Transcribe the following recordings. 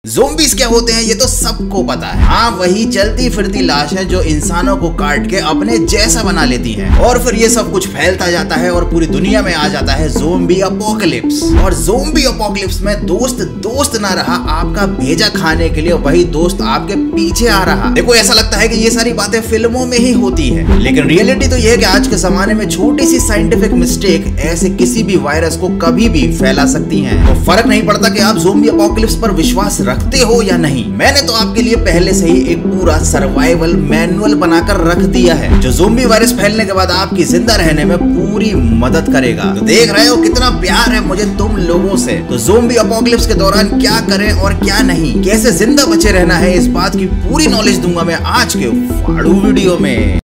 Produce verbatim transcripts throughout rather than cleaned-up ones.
Zombies क्या होते हैं ये तो सबको पता है। हाँ, वही चलती फिरती लाश है जो इंसानों को काट के अपने जैसा बना लेती है और फिर ये सब कुछ फैलता जाता है और पूरी दुनिया में आ जाता है ज़ोंबी अपोकलिप्स। और ज़ोंबी अपोकलिप्स में दोस्त दोस्त ना रहा, आपका भेजा खाने के लिए वही दोस्त आपके पीछे आ रहा। देखो, ऐसा लगता है कि ये सारी बातें फिल्मों में ही होती है, लेकिन रियलिटी तो ये है कि आज के जमाने में छोटी सी साइंटिफिक मिस्टेक ऐसे किसी भी वायरस को कभी भी फैला सकती है। तो फर्क नहीं पड़ता कि आप ज़ोंबी अपोकलिप्स पर विश्वास रखते हो या नहीं। मैंने तो आपके लिए पहले से ही एक पूरा सर्वाइवल मैनुअल बनाकर रख दिया है जो ज़ोंबी वायरस फैलने के बाद आपकी जिंदा रहने में पूरी मदद करेगा। तो देख रहे हो कितना प्यार है मुझे तुम लोगों से। तो ज़ोंबी अपोकलिप्स के दौरान क्या करें और क्या नहीं, कैसे जिंदा बचे रहना है, इस बात की पूरी नॉलेज दूंगा मैं आज के फाड़ू वीडियो में।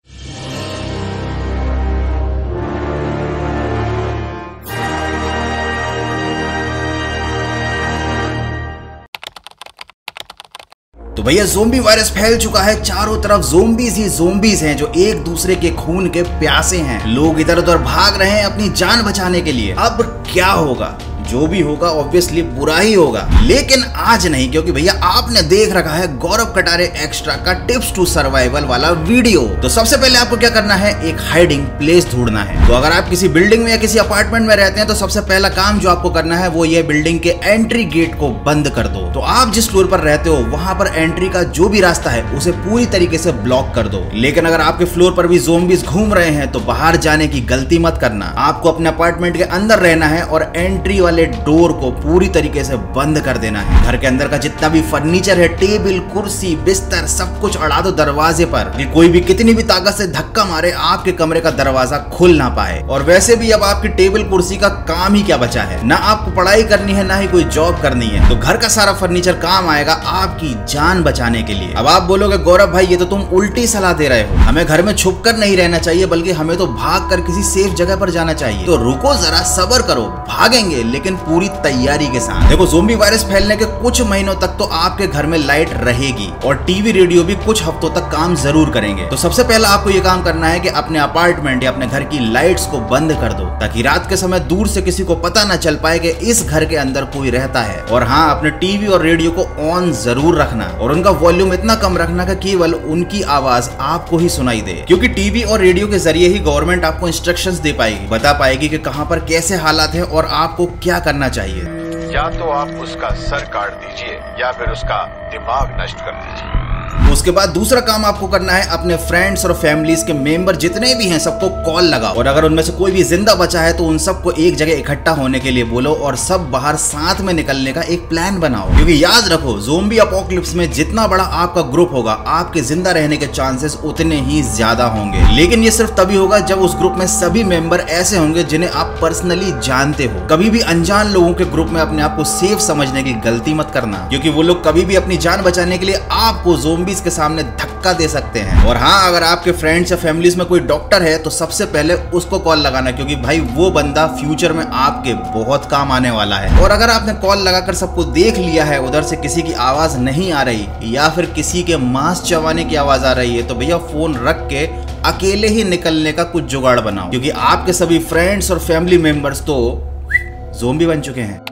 तो भैया, ज़ोंबी वायरस फैल चुका है चारों तरफ। ज़ोंबीज़ ही ज़ोंबीज़ हैं जो एक दूसरे के खून के प्यासे हैं। लोग इधर उधर भाग रहे हैं अपनी जान बचाने के लिए। अब क्या होगा? जो भी होगा ऑब्वियसली बुरा ही होगा, लेकिन आज नहीं, क्योंकि भैया आपने देख रखा है गौरव कटारे एक्स्ट्रा का टिप्स टू सर्वाइवल वाला वीडियो। तो सबसे पहले आपको क्या करना है, एक हाइडिंग प्लेस ढूंढना है। तो अगर आप किसी बिल्डिंग में या किसी अपार्टमेंट में रहते हैं तो सबसे पहला काम जो आपको करना है वो ये बिल्डिंग के एंट्री गेट को बंद कर दो। तो आप जिस फ्लोर पर रहते हो वहां पर एंट्री का जो भी रास्ता है उसे पूरी तरीके से ब्लॉक कर दो। लेकिन अगर आपके फ्लोर पर भी ज़ोंबीज़ घूम रहे हैं तो बाहर जाने की गलती मत करना। आपको अपने अपार्टमेंट के अंदर रहना है और एंट्री वाले डोर को पूरी तरीके से बंद कर देना है। घर के अंदर का जितना भी फर्नीचर है, टेबल, कुर्सी, बिस्तर, सब कुछ अड़ा दो दरवाजे पर कि कोई भी कितनी भी ताकत से धक्का मारे आपके कमरे का दरवाजा खुल ना पाए। और वैसे भी अब आपकी टेबल कुर्सी का काम ही क्या बचा है, ना आपको पढ़ाई करनी है ना ही कोई जॉब करनी है, तो घर का सारा फर्नीचर काम आएगा आपकी जान बचाने के लिए। अब आप बोलोगे गौरव भाई ये तो तुम उल्टी सलाह दे रहे हो, हमें घर में छुप कर नहीं रहना चाहिए बल्कि हमें तो भाग कर किसी सेफ जगह पर जाना चाहिए। तो रुको जरा, सब्र करो, भागेंगे लेकिन पूरी तैयारी के साथ। देखो, ज़ोंबी वायरस फैलने के कुछ महीनों तक तो आपके घर में लाइट रहेगी और टीवी रेडियो भी कुछ हफ्तों तक काम जरूर करेंगे। तो सबसे पहले आपको ये काम करना है कि अपने अपार्टमेंट या अपने घर की लाइट्स को बंद कर दो ताकि रात के समय दूर से किसी को पता ना चल पाए कि इस घर के अंदर कोई रहता है। और हाँ, अपने टीवी और रेडियो को ऑन जरूर रखना और उनका वॉल्यूम इतना कम रखना कि केवल उनकी आवाज आपको ही सुनाई दे, क्योंकि टीवी और रेडियो के जरिए ही गवर्नमेंट आपको इंस्ट्रक्शंस दे पाएगी, बता पाएगी कि कहां पर कैसे हालात है और आपको क्या करना चाहिए। या तो आप उसका सर काट दीजिए या फिर उसका दिमाग नष्ट कर दीजिए। उसके बाद दूसरा काम आपको करना है, अपने फ्रेंड्स और फैमिलीज के मेंबर जितने भी हैं सबको कॉल लगाओ और अगर उनमें से कोई भी जिंदा बचा है तो उन सबको एक जगह इकट्ठा होने के लिए बोलो और सब बाहर साथ में निकलने का एक प्लान बनाओ। क्योंकि याद रखो, ज़ोंबी अपोकलिप्स में जितना बड़ा आपका ग्रुप होगा आपके जिंदा रहने के चांसेस उतने ही ज्यादा होंगे। लेकिन ये सिर्फ तभी होगा जब उस ग्रुप में सभी मेंबर ऐसे होंगे जिन्हें आप पर्सनली जानते हो। कभी भी अनजान लोगों के ग्रुप में अपने आप को सेफ समझने की गलती मत करना, क्योंकि वो लोग कभी भी अपनी जान बचाने के लिए आपको ज़ोंबीज़ के सामने धक्का दे सकते हैं। और हाँ, अगर आपके फ्रेंड्स या फैमिलीज में कोई डॉक्टर है तो सबसे पहले उसको कॉल लगाना, क्योंकि भाई वो बंदा फ्यूचर में आपके बहुत काम आने वाला है। और अगर आपने कॉल लगाकर सबको देख लिया है, उधर से किसी की आवाज नहीं आ रही या फिर किसी के मांस चबाने की आवाज आ रही है, तो भैया फोन रख के अकेले ही निकलने का कुछ जुगाड़ बनाओ, क्योंकि आपके सभी फ्रेंड्स और फैमिली मेंबर्स तो ज़ोंबी बन चुके हैं।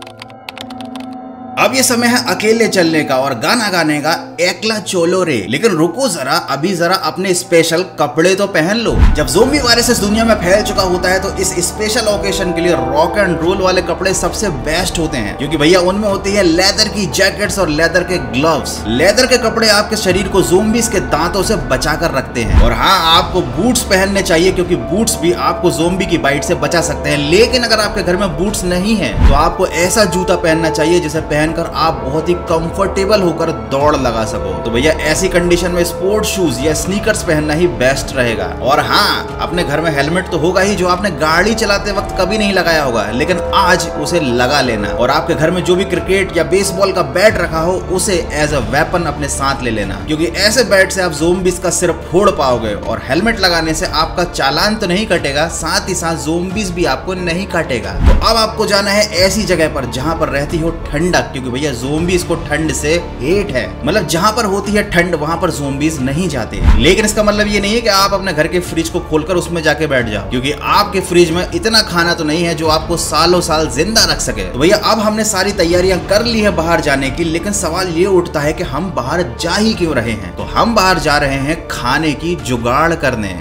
अब ये समय है अकेले चलने का और गाना गाने का, एकला चोलो रे। लेकिन रुको जरा, अभी जरा अपने स्पेशल कपड़े तो पहन लो। जब ज़ोंबी वायरस इस दुनिया में फैल चुका होता है तो इस स्पेशल ओकेशन के लिए रॉक एंड रोल वाले कपड़े सबसे बेस्ट होते हैं, क्योंकि भैया उनमें होती है लेदर की जैकेट्स और लेदर के ग्लव्स। लेदर के कपड़े आपके शरीर को ज़ोंबीज़ के दांतों से बचा कर रखते हैं। और हाँ, आपको बूट्स पहनने चाहिए, क्योंकि बूट्स भी आपको ज़ोंबी की बाइट से बचा सकते हैं। लेकिन अगर आपके घर में बूट्स नहीं है तो आपको ऐसा जूता पहनना चाहिए जिसे पहन कर आप बहुत ही कंफर्टेबल होकर दौड़ लगा सको। तो भैया ऐसी कंडीशन में स्पोर्ट शूज या स्नीकर्स पहनना ही बेस्ट रहेगा। और हाँ, अपने घर में हेलमेट तो होगा ही जो आपने गाड़ी चलाते वक्त कभी नहीं लगाया होगा, लेकिन आज उसे लगा लेना। और आपके घर में जो भी क्रिकेट या बेसबॉल का बैट रखा हो उसे एज अ वेपन अपने साथ ले लेना, क्योंकि ऐसे बैट से आप ज़ोंबीज़ का सिर फोड़ पाओगे। और हेलमेट लगाने से आपका चालान तो नहीं कटेगा, साथ ही साथ ज़ोंबीज़ भी आपको नहीं काटेगा। तो अब आपको जाना है ऐसी जगह पर जहां पर रहती हो ठंडक, क्योंकि भैया ज़ोंबीज को ठंड से हेट है। मतलब जहाँ पर होती है ठंड वहाँ पर ज़ोंबीज नहीं जाते। लेकिन इसका मतलब ये नहीं है कि आप अपने घर के फ्रिज को खोलकर उसमें जाके बैठ जाओ, क्योंकि आपके फ्रिज में इतना खाना तो नहीं है जो आपको सालों साल जिंदा रख सके। तो भैया अब हमने सारी तैयारियां कर ली है बाहर जाने की, लेकिन सवाल ये उठता है कि हम बाहर जा ही क्यों रहे हैं। तो हम बाहर जा रहे हैं खाने की जुगाड़ करने।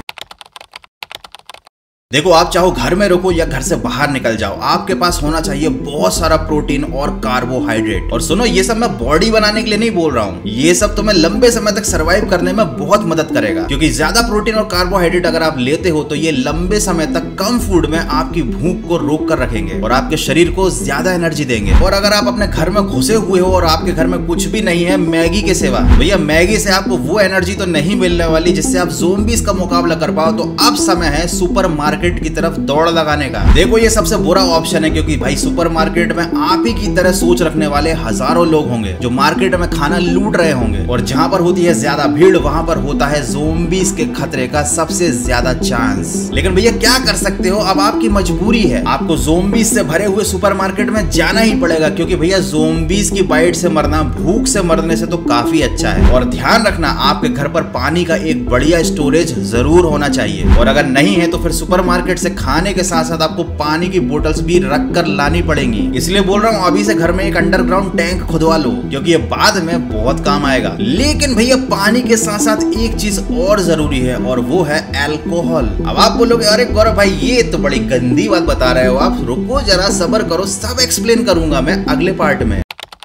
देखो, आप चाहो घर में रुको या घर से बाहर निकल जाओ, आपके पास होना चाहिए बहुत सारा प्रोटीन और कार्बोहाइड्रेट। और सुनो, ये सब मैं बॉडी बनाने के लिए नहीं बोल रहा हूँ, ये सब तुम्हें लंबे समय तक सरवाइव करने में बहुत मदद करेगा। क्योंकि ज्यादा प्रोटीन और कार्बोहाइड्रेट अगर आप लेते हो तो ये लंबे समय तक कम फूड में आपकी भूख को रोक कर रखेंगे और आपके शरीर को ज्यादा एनर्जी देंगे। और अगर आप अपने घर में घुसे हुए हो और आपके घर में कुछ भी नहीं है मैगी के सिवा, भैया मैगी से आपको वो एनर्जी तो नहीं मिलने वाली जिससे आप ज़ोंबीज का मुकाबला कर पाओ। तो अब समय है सुपर मार्केट की तरफ दौड़ लगाने का। देखो, ये सबसे बुरा ऑप्शन है, क्योंकि भाई सुपरमार्केट में आप ही की तरह सोच रखने वाले हजारों लोग होंगे जो मार्केट में खाना लूट रहे होंगे। और जहां पर होती है ज्यादा भीड़ वहां पर होता है ज़ोंबीज के खतरे का सबसे ज्यादा चांस। लेकिन भैया क्या कर सकते हो, अब आपकी मजबूरी है, आपको ज़ोंबीज से भरे हुए सुपरमार्केट में जाना ही पड़ेगा। क्योंकि भैया ज़ोंबीज की बाइट से मरना भूख से मरने से तो काफी अच्छा है। और ध्यान रखना, आपके घर पर पानी का एक बढ़िया स्टोरेज जरूर होना चाहिए। और अगर नहीं है तो फिर सुपरमार्केट से खाने के साथ साथ आपको पानी की बोतल्स भी रख कर लानी पड़ेंगी। इसलिए बोल रहा हूँ, अभी से घर में एक अंडरग्राउंड टैंक खुदवा लो, क्योंकि ये बाद में बहुत काम आएगा। लेकिन भैया पानी के साथ साथ एक चीज और जरूरी है, और वो है अल्कोहल। अब आप बोलोगे, अरे गौरव भाई ये तो बड़ी गंदी बात बता रहे हो आप, रुको जरा सब्र करो, सब एक्सप्लेन करूंगा मैं अगले पार्ट में।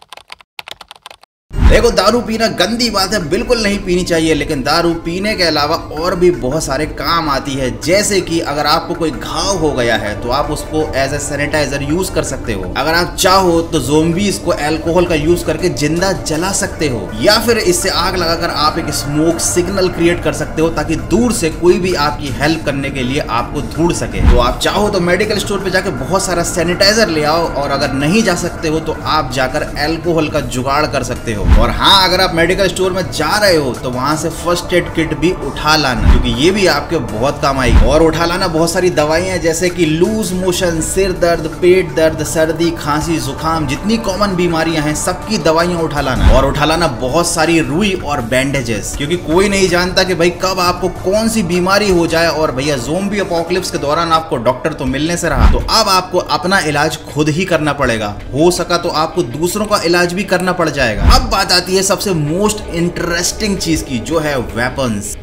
देखो, दारू पीना गंदी बात है, बिल्कुल नहीं पीनी चाहिए। लेकिन दारू पीने के अलावा और भी बहुत सारे काम आती है। जैसे कि अगर आपको कोई घाव हो गया है तो आप उसको एज ए सैनिटाइजर यूज कर सकते हो। अगर आप चाहो तो ज़ोंबीज को अल्कोहल का यूज करके जिंदा जला सकते हो, या फिर इससे आग लगाकर आप एक स्मोक सिग्नल क्रिएट कर सकते हो ताकि दूर से कोई भी आपकी हेल्प करने के लिए आपको ढूंढ सके। तो आप चाहो तो मेडिकल स्टोर पे जाकर बहुत सारा सैनिटाइजर ले आओ, और अगर नहीं जा सकते हो तो आप जाकर अल्कोहल का जुगाड़ कर सकते हो। और हाँ, अगर आप मेडिकल स्टोर में जा रहे हो तो वहां से फर्स्ट एड किट भी उठा लाना, क्योंकि ये भी आपके बहुत काम आएगी। और उठा लाना बहुत सारी दवाइयां, जैसे कि लूज मोशन, सिर दर्द, पेट दर्द, सर्दी, खांसी, जुकाम, जितनी कॉमन बीमारियां हैं सबकी दवाइयां उठा लाना। और उठा लाना बहुत सारी रुई और बैंडेजेस, क्योंकि कोई नहीं जानता कि भाई कब आपको कौन सी बीमारी हो जाए। और भैया ज़ोंबी अपोकलिप्स के दौरान आपको डॉक्टर तो मिलने से रहा, तो अब आपको अपना इलाज खुद ही करना पड़ेगा। हो सका तो आपको दूसरों का इलाज भी करना पड़ जाएगा। अब बात आती है सबसे मोस्ट इंटरेस्टिंग चीज की, जो है वेपन्स।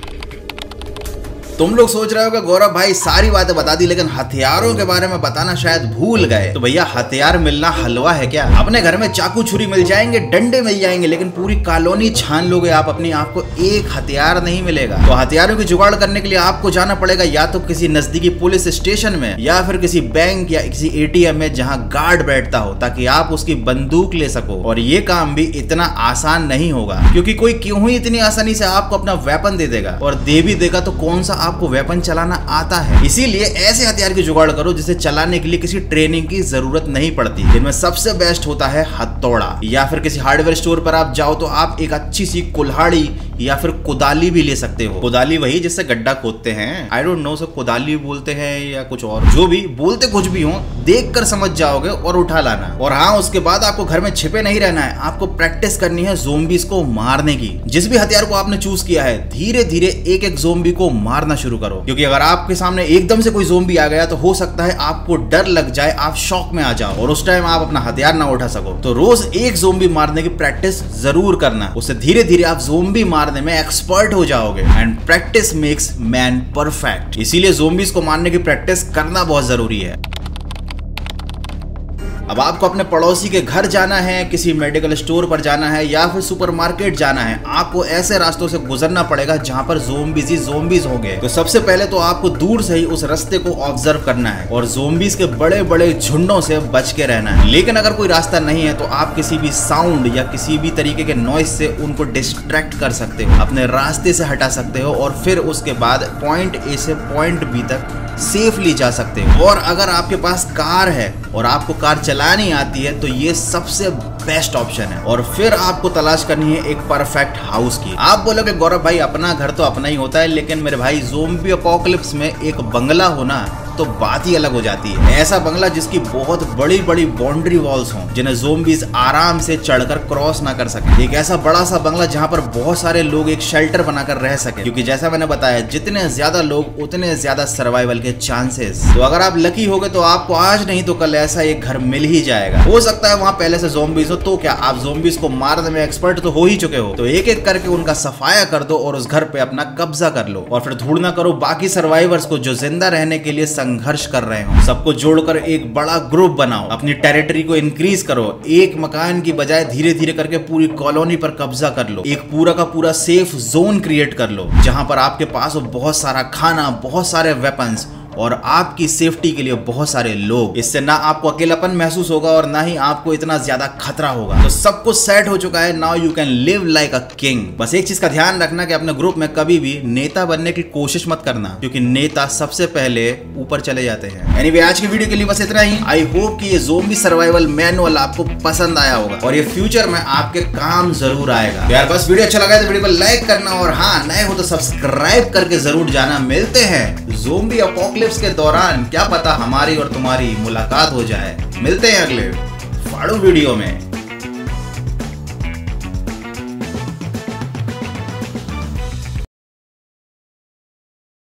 तुम लोग सोच रहे हो कि गौरव भाई सारी बातें बता दी, लेकिन हथियारों के बारे में बताना शायद भूल गए। तो भैया हथियार मिलना हलवा है क्या? अपने घर में चाकू छुरी मिल जाएंगे, डंडे मिल जाएंगे, लेकिन पूरी कॉलोनी छान लोगे आप अपनी, आपको एक हथियार नहीं मिलेगा। तो हथियारों की जुगाड़ करने के लिए आपको जाना पड़ेगा या तो किसी नजदीकी पुलिस स्टेशन में, या फिर किसी बैंक या किसी एटीएम में जहां गार्ड बैठता हो, ताकि आप उसकी बंदूक ले सको। और ये काम भी इतना आसान नहीं होगा, क्योंकि कोई क्यों ही इतनी आसानी से आपको अपना वेपन दे देगा, और दे भी देगा तो कौन सा आपको वेपन चलाना आता है। इसीलिए ऐसे हथियार की जुगाड़ करो जिसे चलाने के लिए किसी ट्रेनिंग की जरूरत नहीं पड़ती। जिनमें सबसे बेस्ट होता है हथौड़ा, या फिर किसी हार्डवेयर स्टोर पर आप जाओ तो आप एक अच्छी सी कुल्हाड़ी या फिर कुदाली भी ले सकते हो। कुदाली वही जिससे गड्ढा खोदते हैं, आई डोंट नो सो कुदाली बोलते हैं या कुछ और, जो भी बोलते कुछ भी हो, देख कर समझ जाओगे और उठा लाना। और हाँ, उसके बाद आपको घर में छिपे नहीं रहना है, आपको प्रैक्टिस करनी है ज़ोंबीज को मारने की। जिस भी हथियार को आपने चूज किया है, धीरे धीरे एक एक ज़ोंबी को मारना शुरू करो, क्योंकि अगर आपके सामने एकदम से कोई ज़ोंबी आ गया तो हो सकता है आपको डर लग जाए, आप शॉक में आ जाओ और उस टाइम आप अपना हथियार ना उठा सको। तो रोज एक ज़ोंबी मारने की प्रैक्टिस जरूर करना, उससे धीरे धीरे आप ज़ोंबी मारने में एक्सपर्ट हो जाओगे। And practice makes man perfect, इसीलिए ज़ोंबीज को मारने की प्रैक्टिस करना बहुत जरूरी है। अब आपको अपने पड़ोसी के घर जाना है, किसी मेडिकल स्टोर पर जाना है, या फिर सुपरमार्केट जाना है, आपको ऐसे रास्तों से गुजरना पड़ेगा जहां पर ज़ोंबीज ही ज़ोंबीज होंगे। तो सबसे पहले तो आपको दूर से ही उस रास्ते को ऑब्जर्व करना है और ज़ोंबीज के बड़े बड़े झुंडों से बच के रहना है। लेकिन अगर कोई रास्ता नहीं है तो आप किसी भी साउंड या किसी भी तरीके के नॉइज से उनको डिस्ट्रैक्ट कर सकते हो, अपने रास्ते से हटा सकते हो, और फिर उसके बाद पॉइंट ए से पॉइंट बी तक सेफली जा सकते हो। और अगर आपके पास कार है और आपको कार चलानी आती है तो ये सबसे बेस्ट ऑप्शन है। और फिर आपको तलाश करनी है एक परफेक्ट हाउस की। आप बोलोगे गौरव भाई अपना घर तो अपना ही होता है, लेकिन मेरे भाई ज़ोंबी अपोकलिप्स में एक बंगला होना तो बात ही अलग हो जाती है। ऐसा बंगला जिसकी बहुत बड़ी बड़ी बाउंड्री वॉल्स हों जिन्हें ज़ोंबीज आराम से चढ़कर क्रॉस ना कर सके। एक ऐसा बड़ा सा बंगला जहाँ पर बहुत सारे लोग एक शेल्टर बनाकर रह सके, क्योंकि जैसा मैंने बताया जितने ज्यादा लोग उतने ज्यादा सर्वाइवल के चांसेस। तो अगर आप लकी हो गए तो आपको आज नहीं तो कल ऐसा एक घर मिल ही जाएगा। हो सकता है वहाँ पहले से ज़ोंबीज हो, तो क्या आप ज़ोंबीज को मारने में एक्सपर्ट तो हो ही चुके हो, तो एक एक करके उनका सफाया कर दो और उस घर पे अपना कब्जा कर लो और फिर ढूंढना करो बाकी सर्वाइवर्स को जो जिंदा रहने के लिए संघर्ष कर रहे हो। सबको जोड़कर एक बड़ा ग्रुप बनाओ, अपनी टेरिटरी को इंक्रीज करो, एक मकान की बजाय धीरे धीरे करके पूरी कॉलोनी पर कब्जा कर लो, एक पूरा का पूरा सेफ जोन क्रिएट कर लो जहां पर आपके पास हो बहुत सारा खाना, बहुत सारे वेपन्स और आपकी सेफ्टी के लिए बहुत सारे लोग। इससे ना आपको अकेलापन महसूस होगा और ना ही आपको इतना ज्यादा खतरा होगा। तो सब कुछ सेट हो चुका है, now you can live like a king. बस एक चीज का ध्यान रखना कि अपने ग्रुप में कभी भी नेता बनने की कोशिश मत करना, क्योंकि नेता सबसे पहले ऊपर चले जाते हैं। एनीवे आज की वीडियो के लिए बस इतना ही। आई होप कि ये ज़ोंबी सर्वाइवल मैनुअल आपको पसंद आया होगा और ये फ्यूचर में आपके काम जरूर आएगा। यार बस वीडियो अच्छा लगा तो वीडियो को लाइक करना और हाँ नए हो तो सब्सक्राइब करके जरूर जाना। मिलते हैं ज़ोंबी अपोकलिप्स के दौरान, क्या पता हमारी और तुम्हारी मुलाकात हो जाए। मिलते हैं अगले फाड़ू वीडियो में।